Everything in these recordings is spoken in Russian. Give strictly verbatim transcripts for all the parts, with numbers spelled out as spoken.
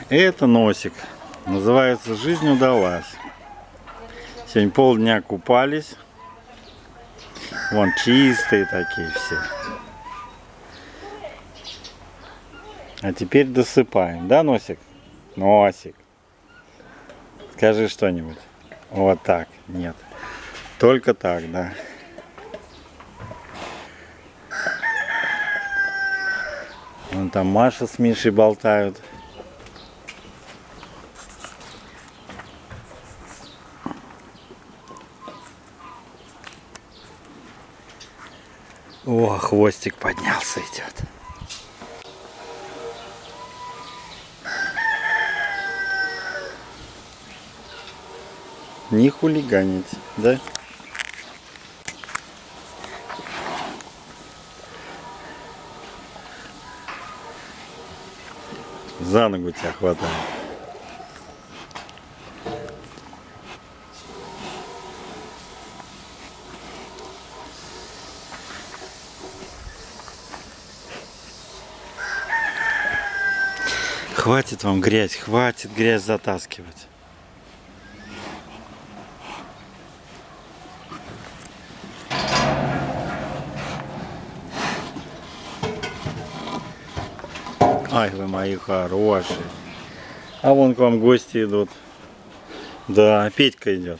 Это носик. Называется «Жизнь удалась». Сегодня полдня купались. Вон чистые такие все. А теперь досыпаем. Да, носик? Носик. Скажи что-нибудь. Вот так. Нет. Только так, да. Вон там Маша с Мишей болтают. О, хвостик поднялся, идет. Не хулиганить, да? За ногу тебя хватает. Хватит вам грязь, хватит грязь затаскивать. Ай, вы мои хорошие. А вон к вам гости идут. Да, Петька идет.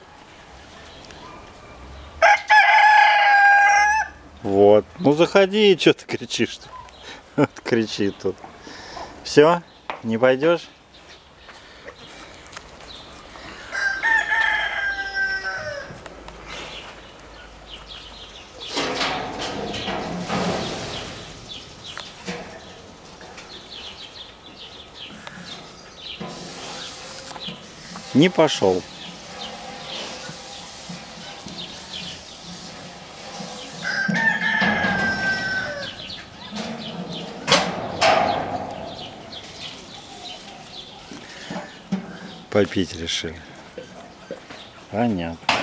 Вот. Ну заходи, что ты кричишь? Вот кричит тут. Все? Не пойдешь? Не пошел. Попить решили. Понятно.